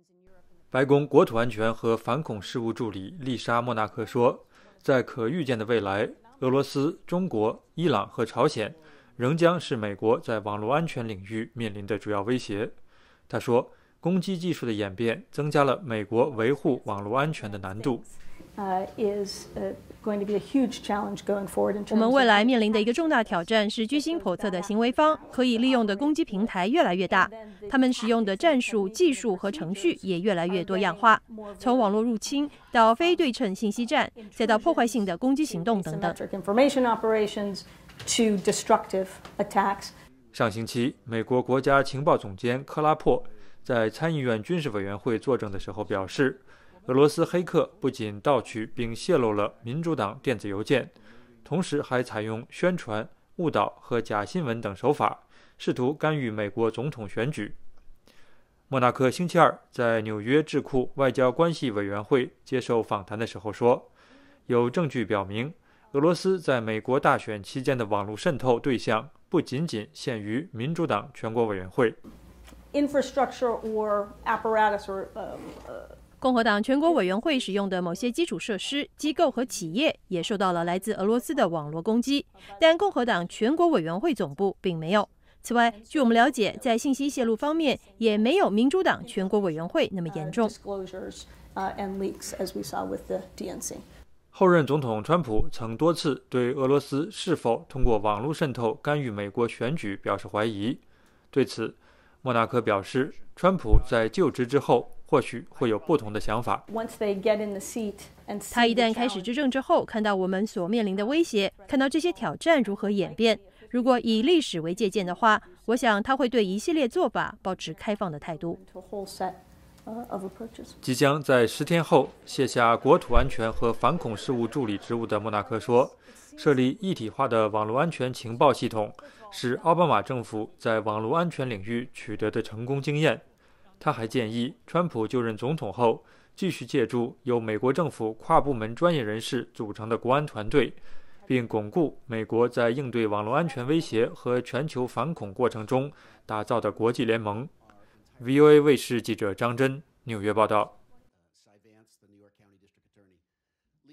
白宫国土安全和反恐事务助理丽莎·莫纳克说，在可预见的未来，俄罗斯、中国、伊朗和朝鲜仍将是美国在网络安全领域面临的主要威胁。他说，攻击技术的演变增加了美国维护网络安全的难度。 我们未来面临的一个重大挑战是居心叵测的行为方可以利用的攻击平台越来越大，他们使用的战术、技术和程序也越来越多样化，从网络入侵到非对称信息战，再到破坏性的攻击行动等等。 上星期，美国国家情报总监克拉珀在参议院军事委员会作证的时候表示，俄罗斯黑客不仅盗取并泄露了民主党电子邮件，同时还采用宣传、误导和假新闻等手法，试图干预美国总统选举。莫纳克星期二在纽约智库外交关系委员会接受访谈的时候说，有证据表明，俄罗斯在美国大选期间的网络渗透对象不仅仅限于民主党全国委员会。 共和党全国委员会使用的某些基础设施、机构和企业也受到了来自俄罗斯的网络攻击，但共和党全国委员会总部并没有。此外，据我们了解，在信息泄露方面也没有民主党全国委员会那么严重。 后任总统川普曾多次对俄罗斯是否通过网络渗透干预美国选举表示怀疑。对此，莫纳克表示，川普在就职之后或许会有不同的想法。 他一旦开始执政之后，看到我们所面临的威胁，看到这些挑战如何演变，如果以历史为借鉴的话，我想他会对一系列做法保持开放的态度。 即将在10天后卸下国土安全和反恐事务助理职务的莫纳克说，设立一体化的网络安全情报系统是奥巴马政府在网络安全领域取得的成功经验。他还建议川普就任总统后继续借助由美国政府跨部门专业人士组成的国安团队，并巩固美国在应对网络安全威胁和全球反恐过程中打造的国际联盟。VOA 卫视记者张真纽约报道。